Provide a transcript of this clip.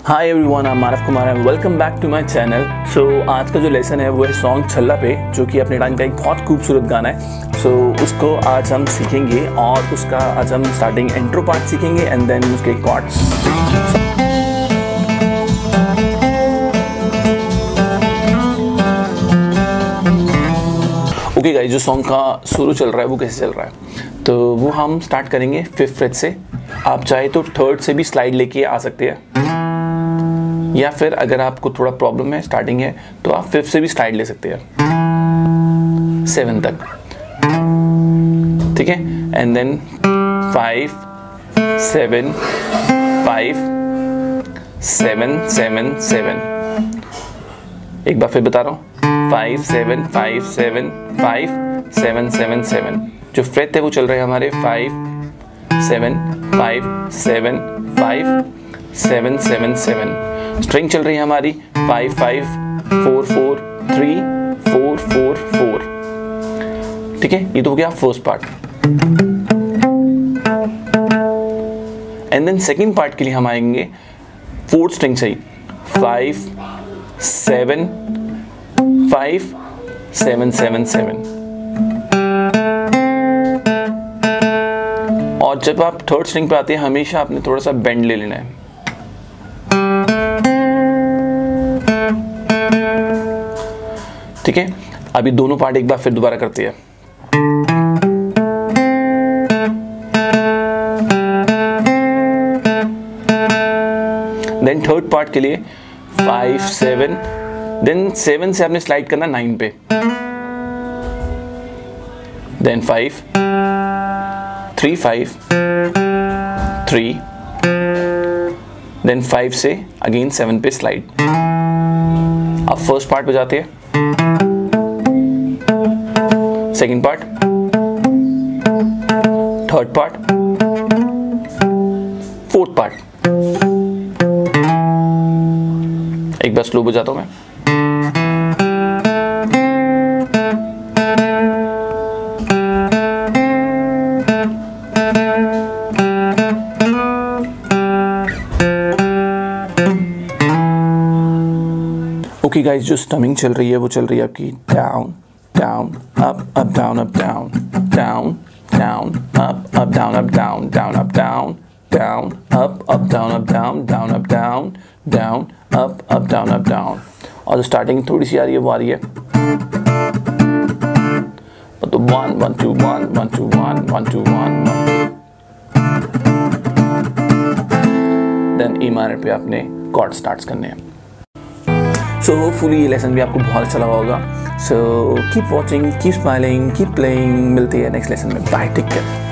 Hi everyone, I am Manav Kumar and welcome back to my channel. So आज का जो lesson है वो है सॉन्ग छल्ला पे, जो कि अपने टाइम का एक बहुत खूबसूरत गाना है। सो उसको आज हम सीखेंगे और उसका आज हम स्टार्टिंग इंट्रो पार्ट सीखेंगे एंड देन उसके कॉर्ड्स। ओके गाइस, जो सॉन्ग का शुरू चल रहा है वो कैसे चल रहा है, तो वो हम स्टार्ट करेंगे 5th फ्रेट से। आप चाहे तो 3rd से भी स्लाइड लेके आ सकते हैं, या फिर अगर आपको थोड़ा प्रॉब्लम है स्टार्टिंग है तो आप 5th से भी स्लाइड ले सकते हैं 7 तक, ठीक है। And then 5 7 5 7 7 7। एक बार फिर बता रहा हूँ, 5 7 5 7 5 7 7 7। जो फ्रेट है वो चल रहे हैं हमारे 5 7 5 7 5 7 7 7। स्ट्रिंग चल रही है हमारी 5 5 4 4 3 4 4 4, ठीक है। ये तो हो गया first part. And then second part के लिए हम आएंगे 4th स्ट्रिंग से ही 5 7 5 7 7 7। और जब आप 3rd स्ट्रिंग पे आते हैं हमेशा आपने थोड़ा सा बेंड ले लेना है, ठीक है। अभी दोनों पार्ट एक बार फिर दोबारा करते हैं। देन 3rd पार्ट के लिए 5 7, देन 7 से आपने स्लाइड करना 9 पे, देन 5 3 5 3, देन 5 से अगेन 7 पे स्लाइड। अब फर्स्ट पार्ट पे जाते हैं, second part, third part, fourth part. एक बार स्लो बजाता हूं मैं। ओके गाइस, जो स्टमिंग चल रही है वो चल रही है आपकी down down up up down up down down down up up down up down down up down down up up down up down down up down down up up down up down। और जो starting थोड़ी सी आ रही है वो आ रही है तो 1 1 2 1 1 2 1 1 2 1 1। Then E minor पे आपने कॉर्ड स्टार्ट्स करने हैं। सो होपफुली ये लेसन भी आपको बहुत अच्छा लगा होगा। So keep watching, keep smiling, keep playing. मिलते हैं नेक्स्ट लेसन में। Bye, take care.